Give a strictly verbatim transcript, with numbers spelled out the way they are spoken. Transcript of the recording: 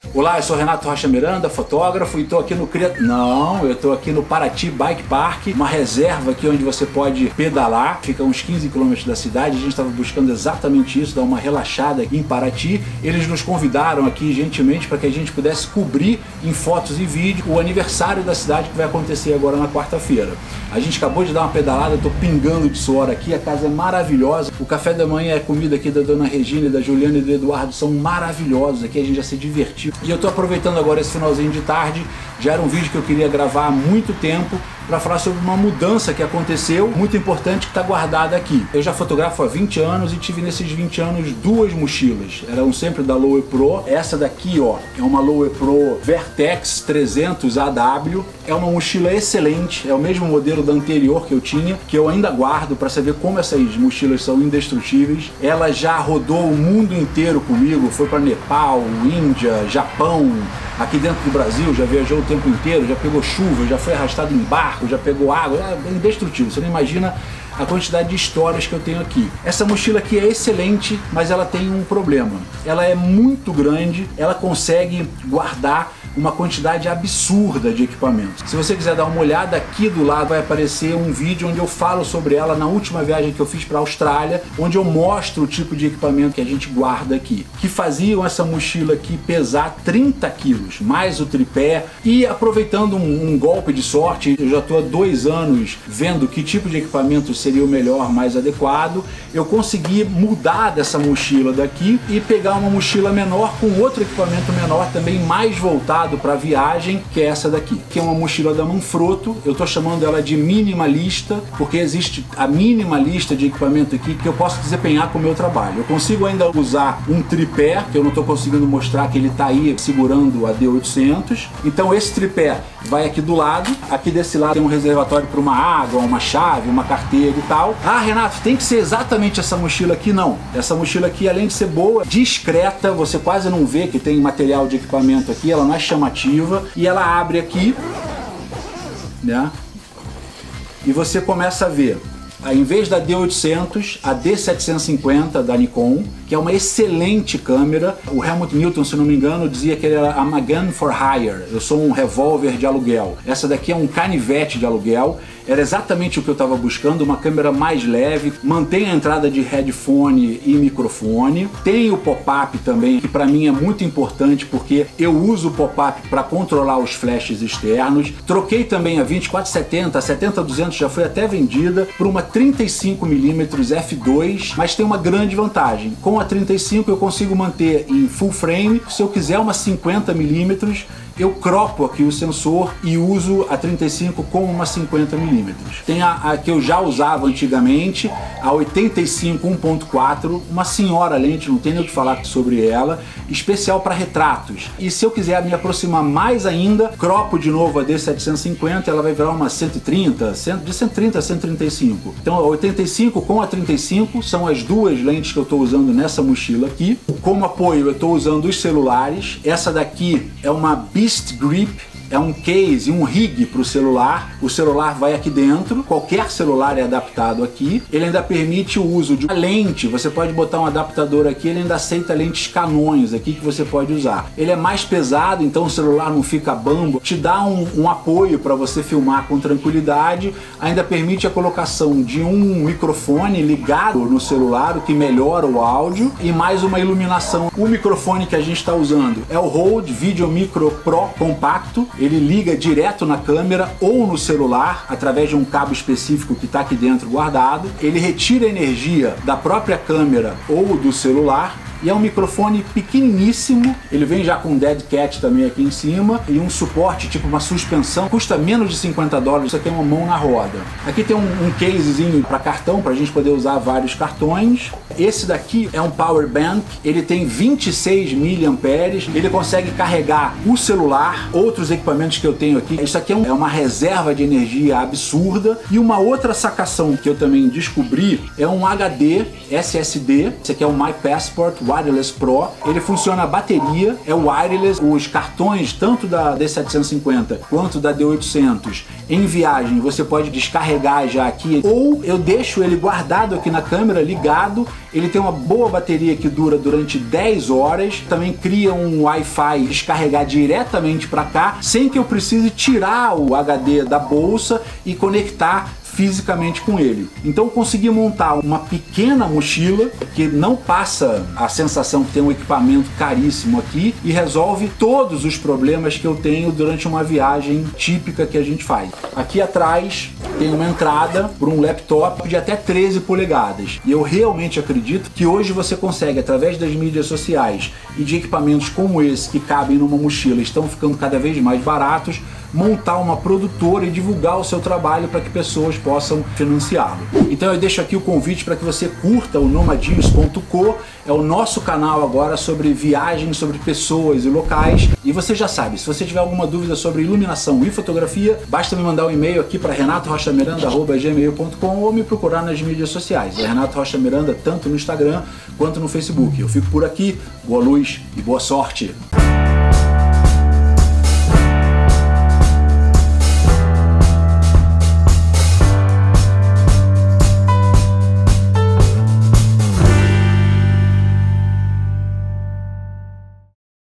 Olá, eu sou Renato Rocha Miranda, fotógrafo, e estou aqui no Cria... Não, eu estou aqui no Paraty Bike Park, uma reserva aqui onde você pode pedalar, fica a uns quinze quilômetros da cidade. A gente estava buscando exatamente isso, dar uma relaxada aqui em Paraty. Eles nos convidaram aqui gentilmente para que a gente pudesse cobrir em fotos e vídeo o aniversário da cidade que vai acontecer agora na quarta-feira. A gente acabou de dar uma pedalada, estou pingando de suor aqui, a casa é maravilhosa. O café da manhã, a comida aqui da Dona Regina, da Juliana e do Eduardo são maravilhosos aqui, a gente já se divertiu. E eu estou aproveitando agora esse finalzinho de tarde, já era um vídeo que eu queria gravar há muito tempo, para falar sobre uma mudança que aconteceu, muito importante, que está guardada aqui. Eu já fotografo há vinte anos e tive nesses vinte anos duas mochilas, eram sempre da Lowe Pro. Essa daqui, ó, é uma Lowe Pro Vertex trezentos A W, é uma mochila excelente, é o mesmo modelo da anterior que eu tinha, que eu ainda guardo para saber como essas mochilas são indestrutíveis. Ela já rodou o mundo inteiro comigo, foi para Nepal, Índia, Japão, aqui dentro do Brasil, já viajou o tempo inteiro, já pegou chuva, já foi arrastado em barco, já pegou água, é indestrutível. Você não imagina a quantidade de histórias que eu tenho aqui. Essa mochila aqui é excelente, mas ela tem um problema. Ela é muito grande, ela consegue guardar uma quantidade absurda de equipamentos. Se você quiser dar uma olhada, aqui do lado vai aparecer um vídeo onde eu falo sobre ela na última viagem que eu fiz para a Austrália, onde eu mostro o tipo de equipamento que a gente guarda aqui, que faziam essa mochila aqui pesar trinta quilos, mais o tripé. E aproveitando um, um golpe de sorte, eu já estou há dois anos vendo que tipo de equipamento seria o melhor, mais adequado. Eu consegui mudar dessa mochila daqui e pegar uma mochila menor com outro equipamento menor, também mais voltado para viagem, que é essa daqui, que é uma mochila da Manfrotto. Eu tô chamando ela de minimalista, porque existe a mínima lista de equipamento aqui que eu posso desempenhar com o meu trabalho. Eu consigo ainda usar um tripé, que eu não tô conseguindo mostrar, que ele tá aí segurando a D oitocentos. Então esse tripé vai aqui do lado, aqui desse lado tem um reservatório para uma água, uma chave, uma carteira e tal. Ah, Renato, tem que ser exatamente essa mochila aqui? Não. Essa mochila aqui, além de ser boa, discreta, você quase não vê que tem material de equipamento aqui, ela não é chamativa, e ela abre aqui, né? E você começa a ver, em vez da D oitocentos, a D setecentos e cinquenta da Nikon, que é uma excelente câmera. O Helmut Newton, se não me engano, dizia que ele era a gun for hire. Eu sou um revólver de aluguel. Essa daqui é um canivete de aluguel. Era exatamente o que eu estava buscando, uma câmera mais leve, mantém a entrada de headphone e microfone. Tem o pop-up também, que para mim é muito importante, porque eu uso o pop-up para controlar os flashes externos. Troquei também a vinte e quatro setenta, a setenta duzentos já foi até vendida, por uma trinta e cinco milímetros f dois, mas tem uma grande vantagem. Com a trinta e cinco eu consigo manter em full frame. Se eu quiser uma cinquenta milímetros, eu cropo aqui o sensor e uso a trinta e cinco como uma cinquenta milímetros. Tem a, a que eu já usava antigamente, a oitenta e cinco um ponto quatro, uma senhora lente, não tem nem o que falar sobre ela, especial para retratos. E se eu quiser me aproximar mais ainda, cropo de novo a D setecentos e cinquenta, ela vai virar uma cento e trinta, de cento e trinta a cento e trinta e cinco. Então a oitenta e cinco com a trinta e cinco são as duas lentes que eu estou usando nessa mochila aqui. Como apoio eu estou usando os celulares. Essa daqui é uma Beast Grip, é um case, um rig para o celular. O celular vai aqui dentro, qualquer celular é adaptado aqui. Ele ainda permite o uso de uma lente, você pode botar um adaptador aqui, ele ainda aceita lentes Canons aqui que você pode usar. Ele é mais pesado, então o celular não fica bambo, te dá um, um apoio para você filmar com tranquilidade, ainda permite a colocação de um microfone ligado no celular, o que melhora o áudio, e mais uma iluminação. O microfone que a gente está usando é o Rode Video Micro Pro compacto. Ele liga direto na câmera ou no celular através de um cabo específico que está aqui dentro guardado. Ele retira a energia da própria câmera ou do celular. E é um microfone pequeniníssimo, ele vem já com um dead cat também aqui em cima e um suporte, tipo uma suspensão, custa menos de cinquenta dólares, você tem uma mão na roda. Aqui tem um, um casezinho para cartão, para a gente poder usar vários cartões. Esse daqui é um power bank, ele tem vinte e seis miliamperes, ele consegue carregar o celular, outros equipamentos que eu tenho aqui. Isso aqui é, um, é uma reserva de energia absurda. E uma outra sacação que eu também descobri é um H D S S D, esse aqui é o My Passport Wireless Pro. Ele funciona a bateria, é wireless. Os cartões, tanto da D setecentos e cinquenta quanto da D oitocentos, em viagem você pode descarregar já aqui, ou eu deixo ele guardado aqui na câmera, ligado. Ele tem uma boa bateria que dura durante dez horas. Também cria um Wi-Fi descarregar diretamente para cá, sem que eu precise tirar o H D da bolsa e conectar fisicamente com ele. Então consegui montar uma pequena mochila que não passa a sensação que tem um equipamento caríssimo aqui e resolve todos os problemas que eu tenho durante uma viagem típica que a gente faz. Aqui atrás tem uma entrada para um laptop de até treze polegadas. E eu realmente acredito que hoje você consegue, através das mídias sociais e de equipamentos como esse que cabem numa mochila, estão ficando cada vez mais baratos, montar uma produtora e divulgar o seu trabalho para que pessoas possam financiá-lo. Então eu deixo aqui o convite para que você curta o nomadinhos ponto co, é o nosso canal agora sobre viagens, sobre pessoas e locais. E você já sabe, se você tiver alguma dúvida sobre iluminação e fotografia, basta me mandar um e-mail aqui para renato rocha miranda arroba gmail ponto com ou me procurar nas mídias sociais. É Renato Rocha Miranda tanto no Instagram quanto no Facebook. Eu fico por aqui, boa luz e boa sorte!